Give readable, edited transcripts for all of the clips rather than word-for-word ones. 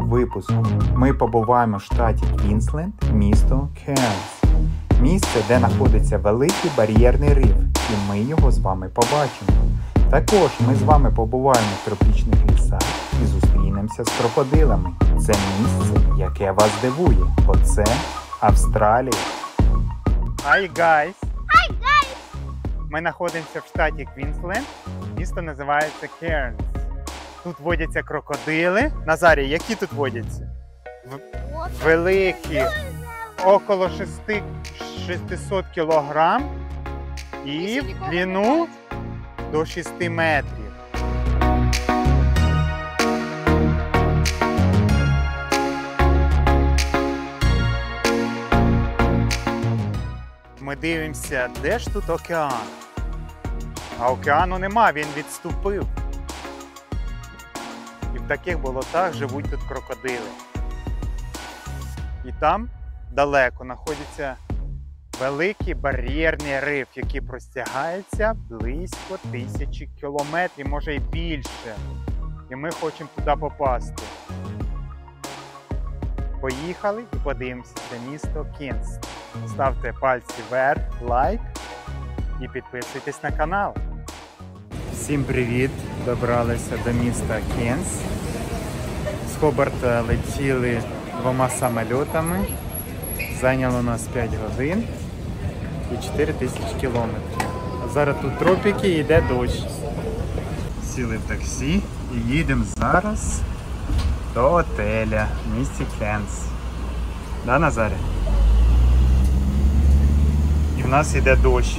випуску ми побуваємо в штаті Квінсленд, місто Кернс. Місце, де знаходиться великий бар'єрний риф, і ми його з вами побачимо. Також ми з вами побуваємо в тропічних лісах і зустрінемося з крокодилами. Це місце, яке вас дивує, бо це Австралія. Hi guys! Hi guys! Ми знаходимося в штаті Квінсленд. Місто називається Кернс. Тут водяться крокодили. Назарі, які тут водяться? Великі, около 600 кілограм і в длину до 6 метрів. Ми дивимося, де ж тут океан? А океану нема, він відступив. І в таких болотах живуть тут крокодили. І там далеко знаходиться великий бар'єрний риф, який простягається близько 1000 кілометрів, може і більше. І ми хочемо туди попасти. Поїхали і подивимося на місто Кернс. Ставте пальці вверх, лайк і підписуйтесь на канал. Всім привіт! Добралися до міста Кернс. З Хобарта летіли 2 самольотами. Зайняло нас 5 годин і 4000 кілометрів. А зараз тут тропіки і йде дощ. Сіли в таксі і їдемо зараз до отеля в місті Кернс. Да, Назарі? І в нас йде дощ.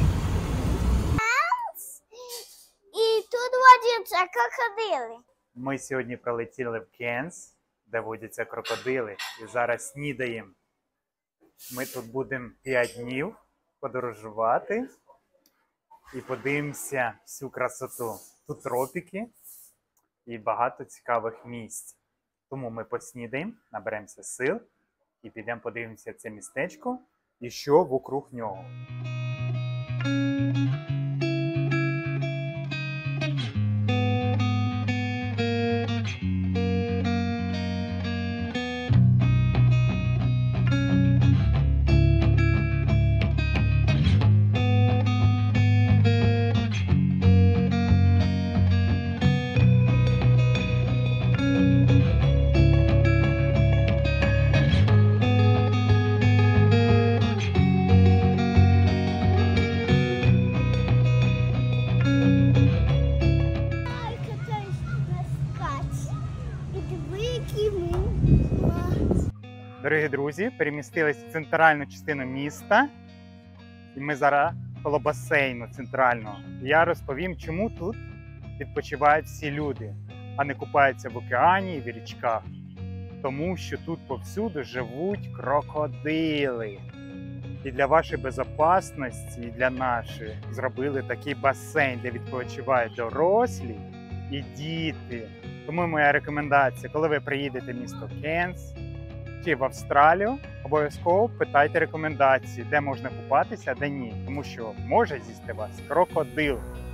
І тут водяться крокодили. Ми сьогодні прилетіли в Кернс, де водяться крокодили, і зараз снідаємо. Ми тут будемо 5 днів подорожувати і подивимося всю красоту. Тут тропіки і багато цікавих місць. Тому ми поснідаємо, наберемося сил і підемо подивимося це містечко і що вокруг нього. Дорогі друзі, перемістились в центральну частину міста, і ми зараз коло басейну центрального. Я розповім, чому тут відпочивають всі люди, а не купаються в океані і в річках. Тому що тут повсюди живуть крокодили. І для вашої безпечності, і для нашої зробили такий басейн, де відпочивають дорослі і діти. Тому моя рекомендація, коли ви приїдете в місто Кернс, чи в Австралію, обов'язково питайте рекомендації, де можна купатися, а де ні. Тому що може з'їсти вас крокодил.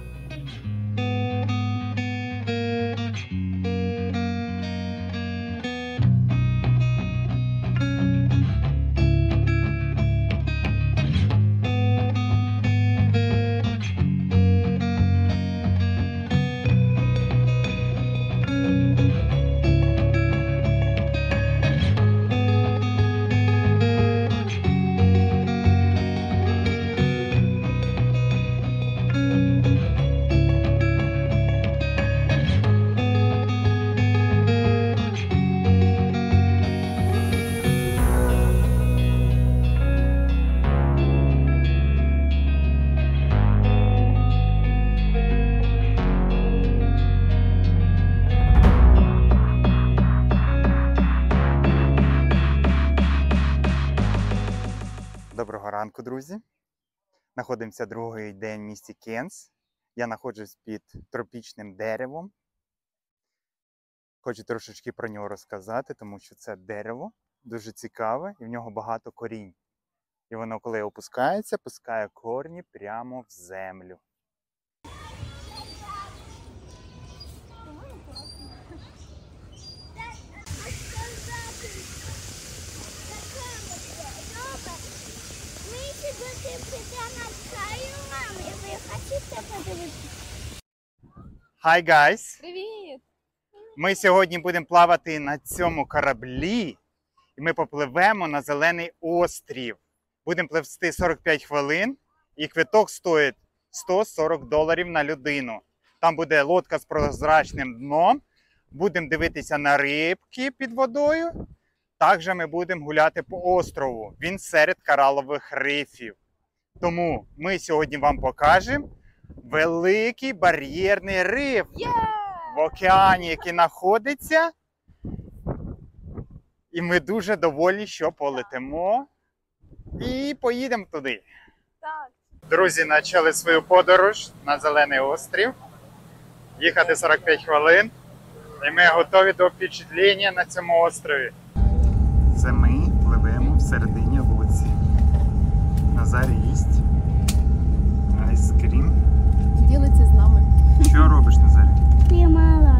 Доброго ранку, друзі! Знаходимося другий день в місті Кернс. Я знаходжусь під тропічним деревом. Хочу трошечки про нього розказати, тому що це дерево дуже цікаве і в нього багато корінь. І воно, коли опускається, пускає корні прямо в землю. Hi, guys! Привіт! Ми сьогодні будемо плавати на цьому кораблі, і ми попливемо на Зелений острів. Будемо пливсти 45 хвилин, і квиток стоїть $140 на людину. Там буде лодка з прозрачним дном, будемо дивитися на рибки під водою. Також ми будемо гуляти по острову. Він серед коралових рифів. Тому ми сьогодні вам покажемо великий бар'єрний риф в океані, який знаходиться. І ми дуже довольні, що полетимо і поїдемо туди. Так. Друзі, почали свою подорож на Зелений острів. Їхати 45 хвилин. І ми готові до впечатлення на цьому острові. Це ми пливемо всередині лодці. Назар їсть айскрім. Ділиться з нами. Що робиш, Назар? Я мала.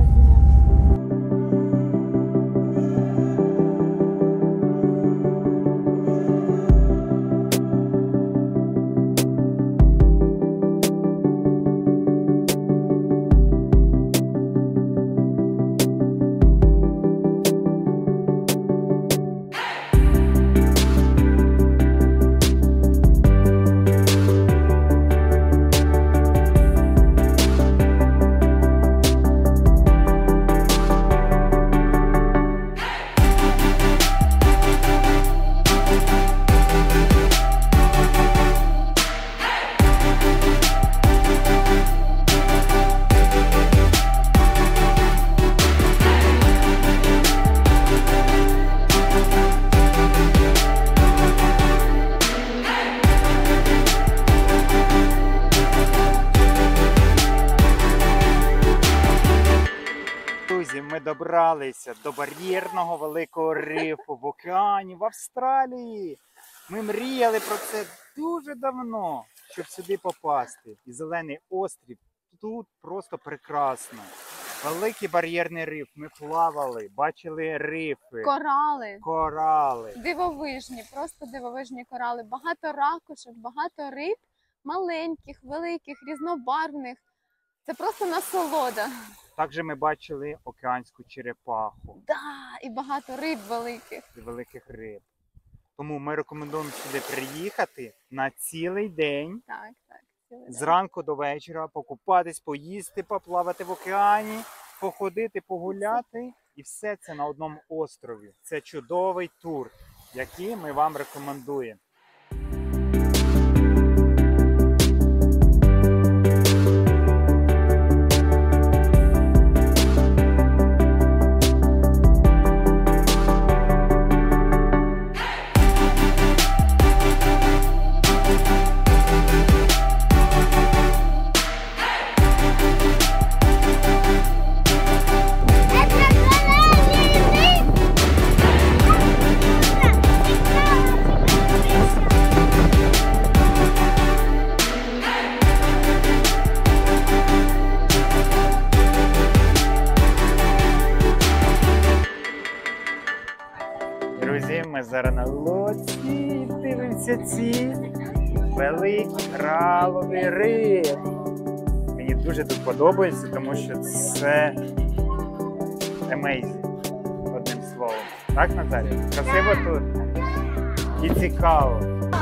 Друзі, ми добралися до бар'єрного великого рифу в океані в Австралії. Ми мріяли про це дуже давно, щоб сюди попасти. І Зелений острів тут просто прекрасно. Великий бар'єрний риф. Ми плавали, бачили рифи, Корали. корали. Дивовижні, просто дивовижні корали. Багато ракушок, багато риб, маленьких, великих, різнобарвних. Це просто насолода. Також ми бачили океанську черепаху Да, і багато риб великих. і великих риб. Тому ми рекомендуємо сюди приїхати на цілий день. Так, так. цілий день. Зранку до вечора покупатись, поїсти, поплавати в океані, походити, погуляти. І все це на одному острові. Це чудовий тур, який ми вам рекомендуємо. Друзі, ми зараз на лодці і дивимося ці великі коралові риби. Мені дуже тут подобається, тому що це amazing, одним словом. Так, Наталія? Красиво тут і цікаво.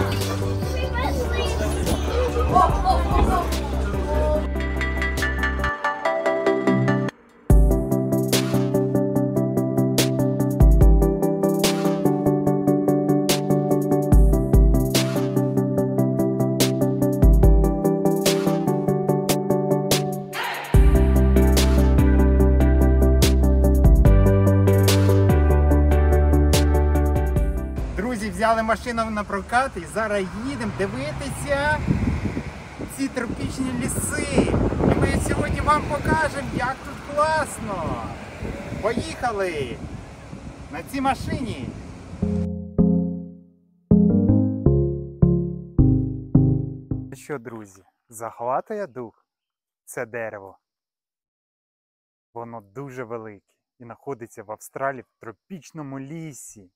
Друзі, взяли машину на прокат і зараз їдемо дивитися ці тропічні ліси. І ми сьогодні вам покажемо, як тут класно. Поїхали на цій машині. Що, друзі, захватує дух це дерево. Воно дуже велике і знаходиться в Австралії в тропічному лісі.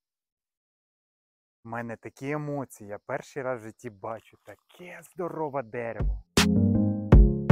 У мене такі емоції, я перший раз в житті бачу таке здорове дерево.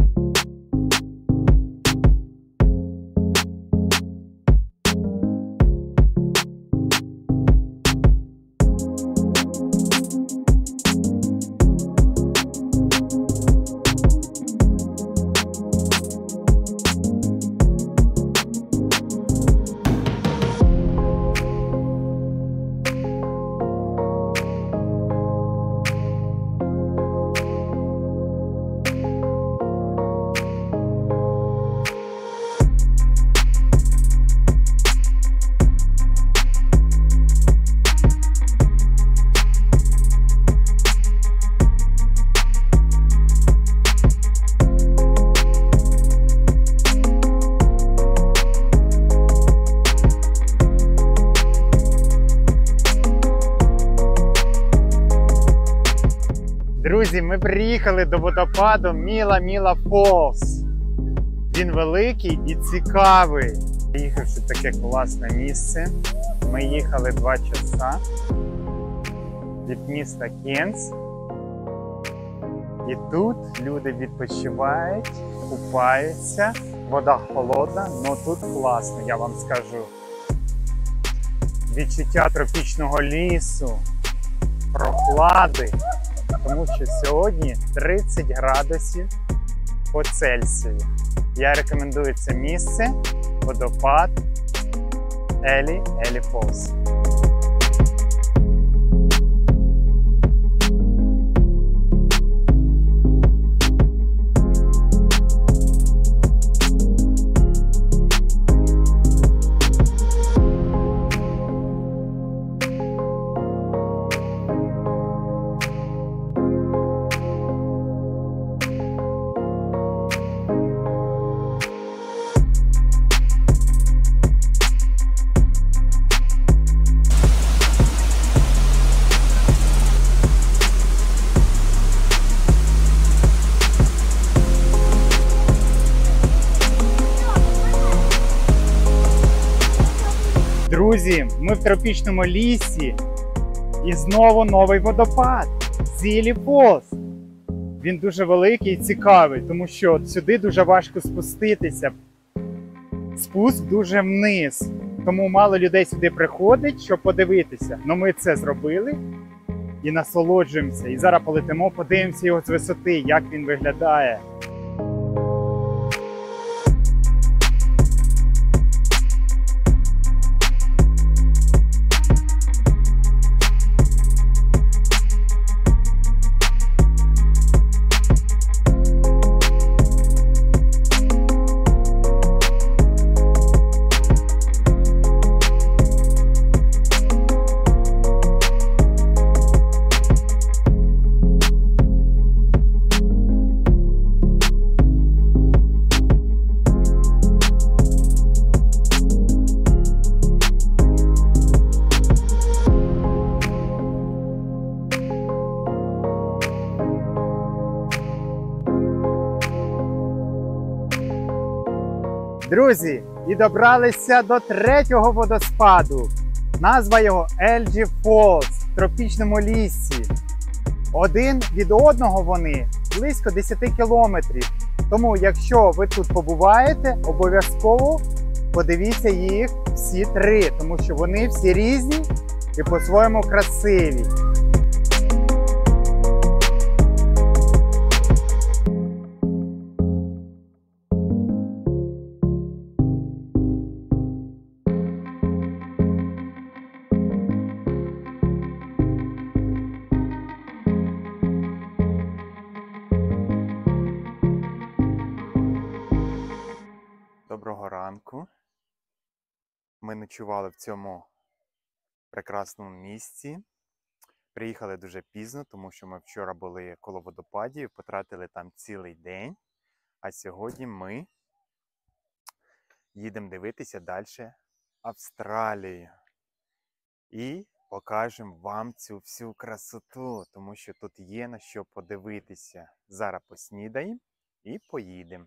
Друзі, ми приїхали до водопаду Міла Фолс. Він великий і цікавий. Приїхавши в таке класне місце. Ми їхали 2 часа від міста Кенс. І тут люди відпочивають, купаються. Вода холодна, але тут класно, я вам скажу. Відчуття тропічного лісу, прохлади, тому що сьогодні 30 градусів по Цельсію. Я рекомендую це місце, водопад Елі Фолс. Друзі, ми в тропічному лісі і знову новий водопад Зілі Фолс. Він дуже великий і цікавий, тому що сюди дуже важко спуститися. Спуск дуже вниз, тому мало людей сюди приходить, щоб подивитися. Но ми це зробили і насолоджуємося. І зараз полетимо, подивимося його з висоти, як він виглядає. Друзі, і добралися до 3-го водоспаду. Назва його Елі Фолс в тропічному лісі. Один від одного вони близько 10 кілометрів. Тому, якщо ви тут побуваєте, обов'язково подивіться їх всі 3, тому що вони всі різні і по-своєму красиві. Доброго ранку. Ми ночували в цьому прекрасному місці. Приїхали дуже пізно, тому що ми вчора були коло водопадів, потратили там цілий день. А сьогодні ми їдемо дивитися далі Австралію. І покажемо вам цю всю красоту, тому що тут є на що подивитися. Зараз поснідаємо і поїдемо.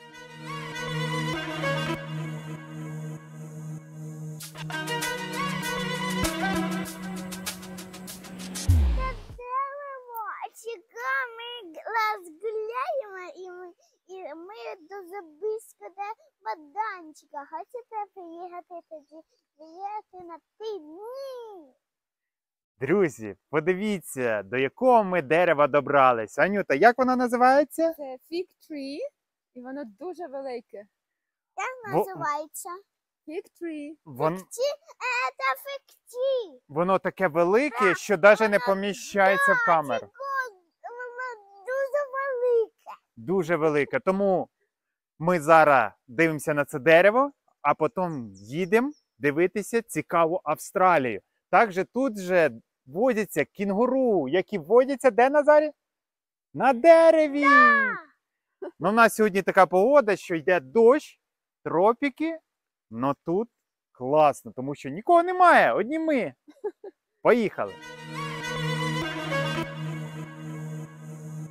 Ми розгуляємо і ми дуже близько до майданчика. Хочете приїхати тоді? Приїхати на 3 дні. Друзі, подивіться, до якого ми дерева добрались. Анюта, як воно називається? Це Fig Tree, і воно дуже велике. Як називається? Fig Tree. Це фікті. Воно таке велике, що навіть не поміщається в камеру. Воно дуже велике. Дуже велике. Тому ми зараз дивимося на це дерево, а потім їдемо дивитися цікаву Австралію. Також тут же водяться кінгуру, які водяться де, Назарі? На дереві! Ну, у нас сьогодні така погода, що йде дощ, тропіки, але тут класно, тому що нікого немає, одні ми. Поїхали!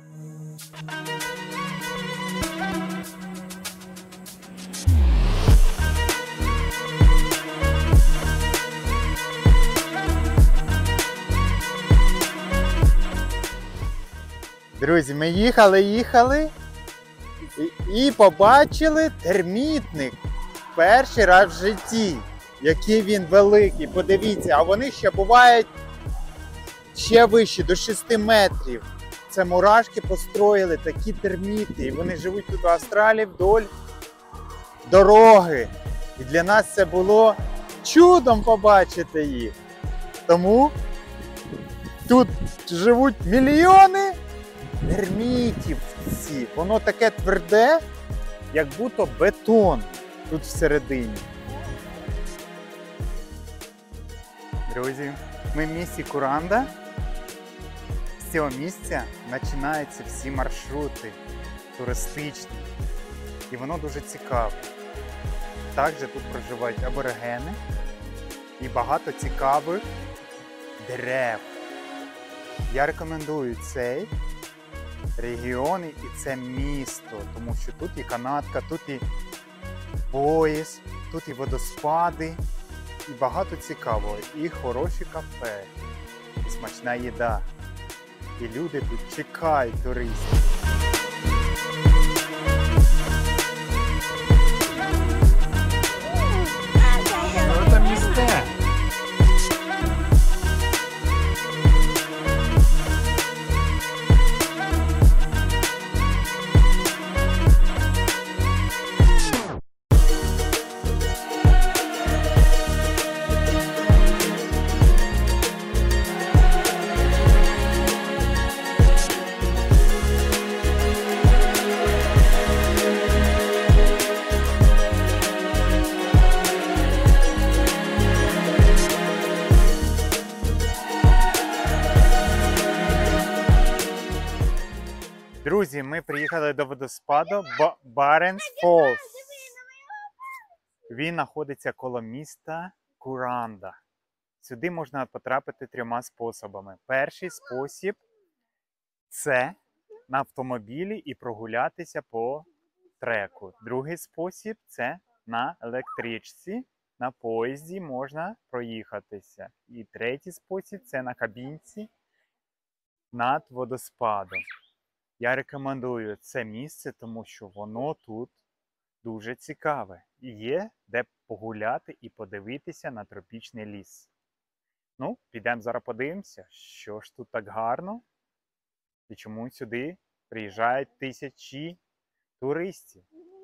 Друзі, ми їхали і побачили термітник. Перший раз в житті. Який він великий, подивіться, а вони ще бувають ще вищі, до 6 метрів. Це мурашки построїли такі терміти, і вони живуть тут в Австралії вдоль дороги. І для нас це було чудом побачити їх. Тому тут живуть мільйони термітів. Воно таке тверде, як будто бетон тут всередині. Друзі, ми в місті Куранда. З цього місця починаються всі маршрути туристичні. І воно дуже цікаве. Також тут проживають аборигени і багато цікавих дерев. Я рекомендую цей регіон і це місто, тому що тут і канатка, тут і пояс, тут і водоспади, і багато цікавого, і хороші кафе, і смачна їда. І люди тут чекають туристів. Що там місце? Друзі, ми приїхали до водоспаду Баренц Фолз. Він знаходиться коло міста Куранда. Сюди можна потрапити 3 способами. Перший спосіб – це на автомобілі і прогулятися по треку. Другий спосіб – це на електричці, на поїзді можна проїхатися. І третій спосіб – це на кабінці над водоспадом. Я рекомендую це місце, тому що воно тут дуже цікаве. І є де погуляти і подивитися на тропічний ліс. Ну, підемо зараз подивимося, що ж тут так гарно і чому сюди приїжджають тисячі туристів.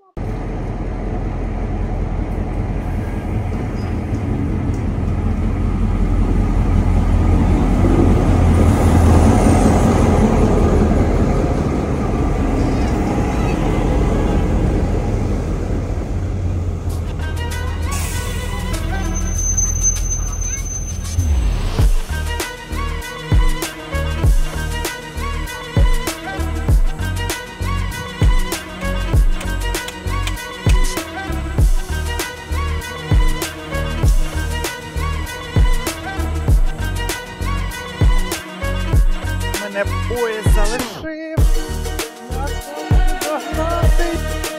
Мене поїзд залишив. Я хочу догнати.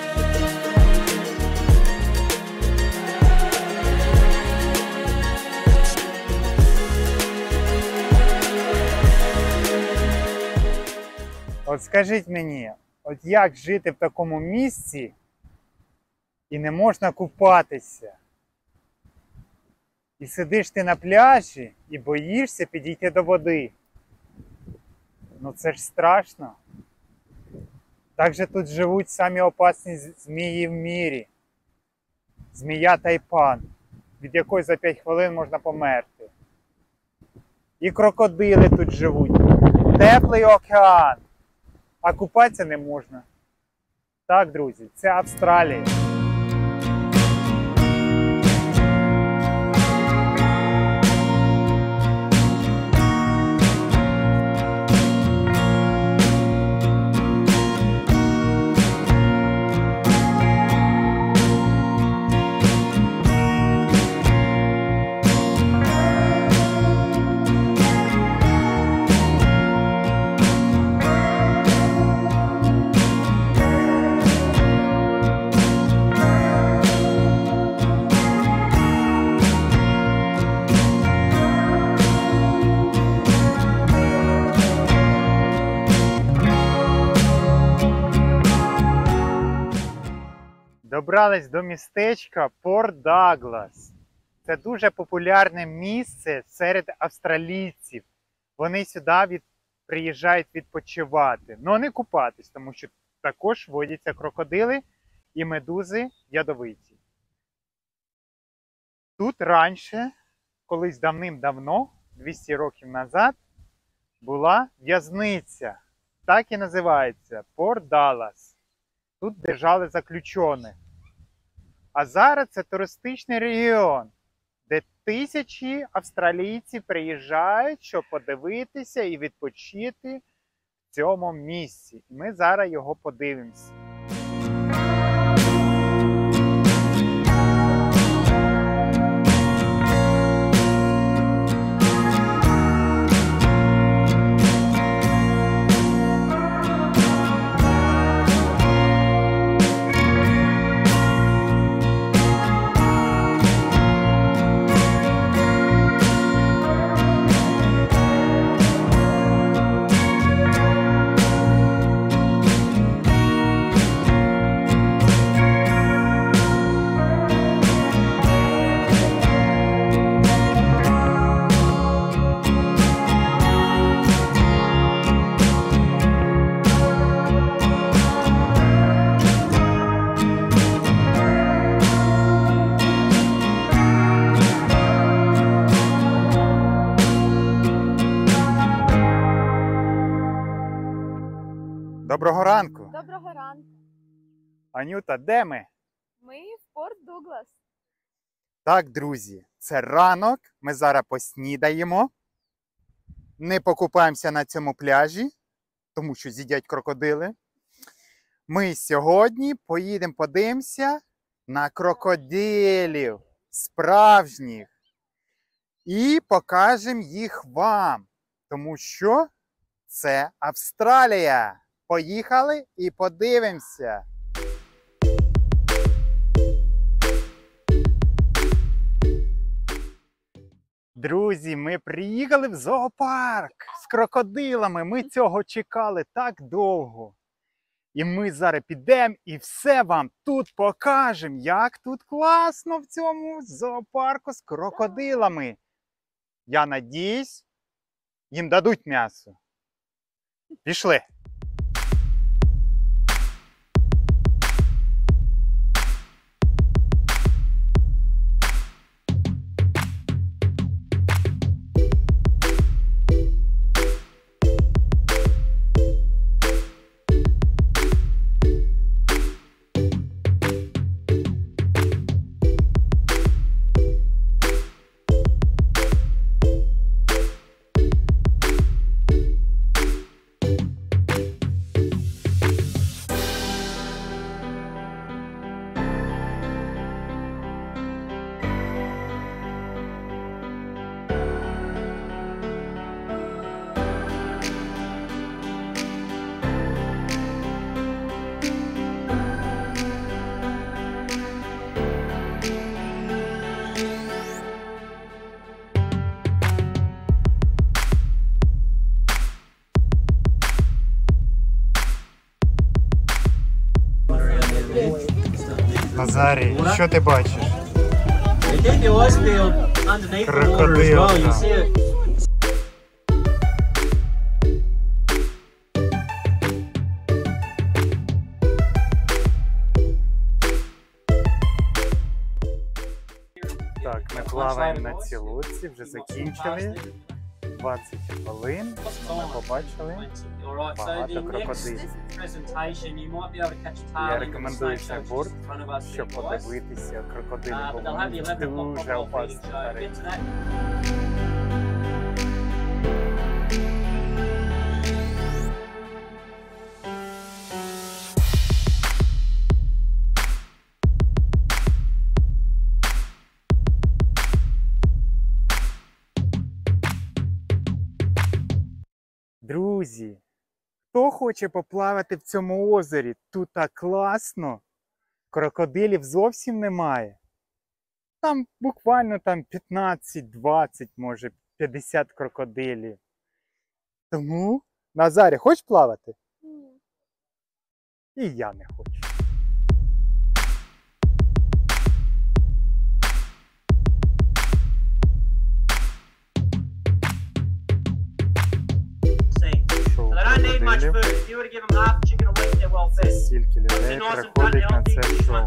От скажіть мені, от як жити в такому місці і не можна купатися? І сидиш ти на пляжі і боїшся підійти до води. Ну це ж страшно. Так же тут живуть самі опасні змії в мірі. Змія Тайпан, від якої за 5 хвилин можна померти. І крокодили тут живуть. Теплий океан. А купатися не можна. Так, друзі, це Австралія. добрались до містечка Порт Даглас. Це дуже популярне місце серед австралійців. Вони сюди приїжджають відпочивати, але не купатись, тому що також водяться крокодили і медузи ядовиті. Тут раніше, колись давним-давно, 200 років назад, була в'язниця. Так і називається – Порт Даллас. Тут держали заключених. А зараз це туристичний регіон, де тисячі австралійців приїжджають, щоб подивитися і відпочити в цьому місці. І ми зараз його подивимося. Доброго ранку! Доброго ранку. Анюта, де ми? Ми в Порт Дуглас. Так, друзі, це ранок, ми зараз поснідаємо, не покупаємося на цьому пляжі, тому що з'їдять крокодили. Ми сьогодні поїдемо подивимося на крокодилів, справжніх, і покажемо їх вам, тому що це Австралія. Поїхали і подивимося. Друзі, ми приїхали в зоопарк з крокодилами. Ми цього чекали так довго. І ми зараз підемо і все вам тут покажемо, як тут класно в цьому зоопарку з крокодилами. Я надіюсь, їм дадуть м'ясо. Пішли. Назарій, що ти бачиш? Keep your eyes peeled underneath the water as well. You see it. Так, ми плаваємо на цій лодці, вже закінчили. 20 хвилин, ми побачили багато крокодилів. Я рекомендую цей борт, щоб подивитися крокодилів, бо вони дуже опасні тварини. Друзі, хто хоче поплавати в цьому озері? Тут так класно. Крокодилів зовсім немає. Там буквально 15-20, може 50 крокодилів. Тому, Назарі, хочеш плавати? Ні. І я не хочу. Стільки людей приходить на це шоу.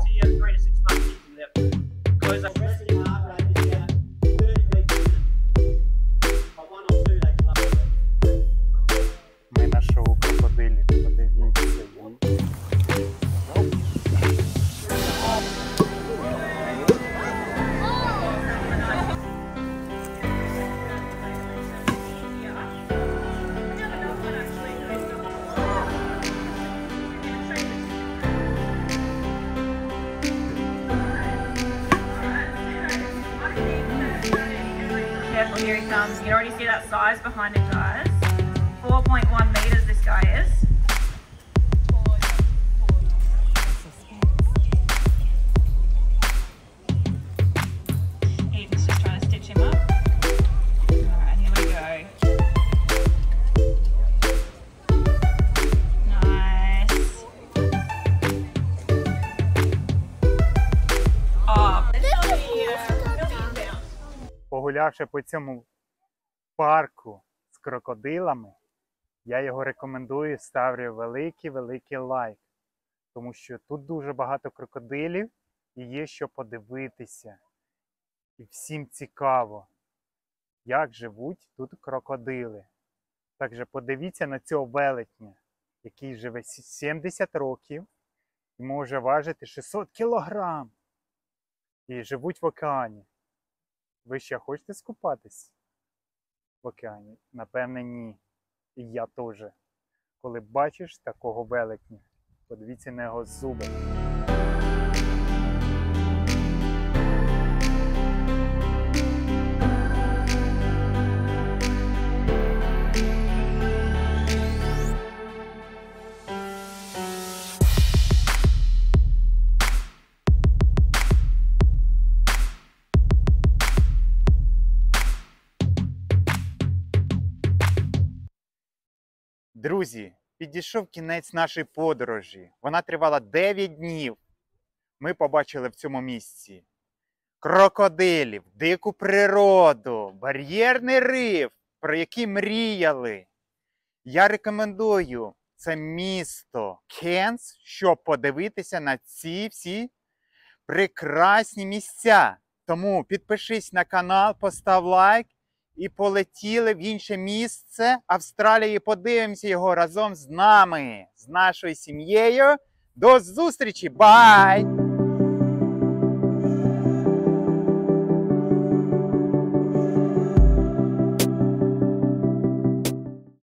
Ми на шоу крокодилів. Подивіться. Careful, here he comes. You can already see that size behind him, guys. 4.1 meters this guy is. Eden's just trying to stitch him up. Alright, here we go. Nice. Oh, Погулявши по цьому парку з крокодилами, я його рекомендую, ставлю великий лайк. Тому що тут дуже багато крокодилів і є що подивитися. І всім цікаво, як живуть тут крокодили. Також подивіться на цього велетня, який живе 70 років і може важити 600 кілограм. І живуть в океані. Ви ще хочете скупатись в океані? Напевне, ні. І я теж. Коли бачиш такого велетня, подивіться на його зуби. Друзі, підійшов кінець нашої подорожі. Вона тривала 9 днів. Ми побачили в цьому місці крокодилів, дику природу, бар'єрний риф, про який мріяли. Я рекомендую це місто Кенс, щоб подивитися на ці всі прекрасні місця. Тому підпишись на канал, постав лайк. І полетіли в інше місце Австралії. Подивимося його разом з нами, з нашою сім'єю. До зустрічі! Бай!